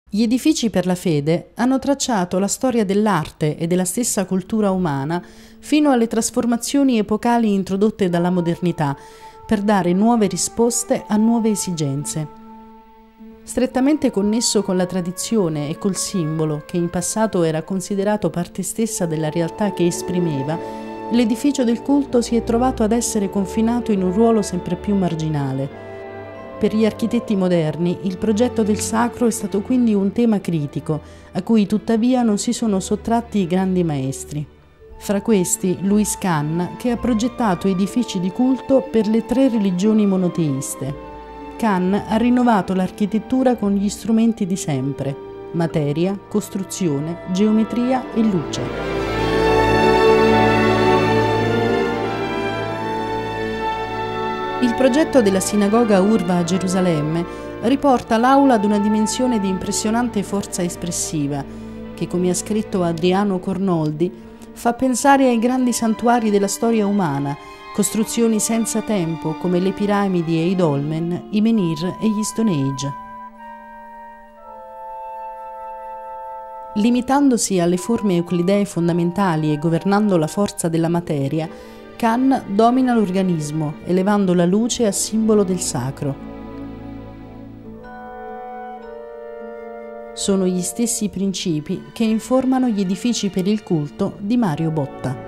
Gli edifici per la fede hanno tracciato la storia dell'arte e della stessa cultura umana fino alle trasformazioni epocali introdotte dalla modernità per dare nuove risposte a nuove esigenze. Strettamente connesso con la tradizione e col simbolo, che in passato era considerato parte stessa della realtà che esprimeva, l'edificio del culto si è trovato ad essere confinato in un ruolo sempre più marginale. Per gli architetti moderni, il progetto del sacro è stato quindi un tema critico, a cui tuttavia non si sono sottratti i grandi maestri. Fra questi, Louis Kahn, che ha progettato edifici di culto per le 3 religioni monoteiste. Kahn ha rinnovato l'architettura con gli strumenti di sempre: materia, costruzione, geometria e luce. Il progetto della sinagoga Urva a Gerusalemme riporta l'aula ad una dimensione di impressionante forza espressiva che, come ha scritto Adriano Cornoldi, fa pensare ai grandi santuari della storia umana, costruzioni senza tempo come le piramidi e i dolmen, i menhir e gli Stone Age. Limitandosi alle forme euclidee fondamentali e governando la forza della materia, Kahn domina l'organismo, elevando la luce a simbolo del sacro. Sono gli stessi principi che informano gli edifici per il culto di Mario Botta.